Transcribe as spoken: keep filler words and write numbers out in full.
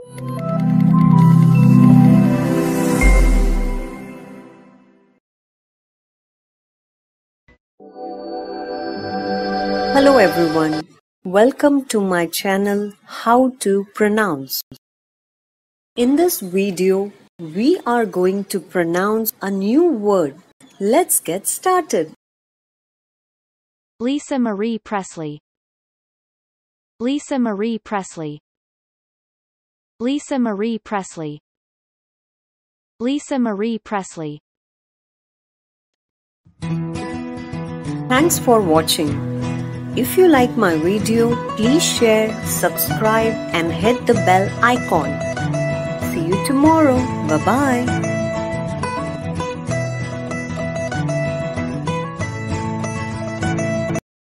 Hello everyone, welcome to my channel How to Pronounce. In this video, we are going to pronounce a new word. Let's get started. Lisa Marie Presley. Lisa Marie Presley. Lisa Marie Presley. Lisa Marie Presley. Thanks for watching. If you like my video, please share, subscribe and hit the bell icon. See you tomorrow. Bye-bye.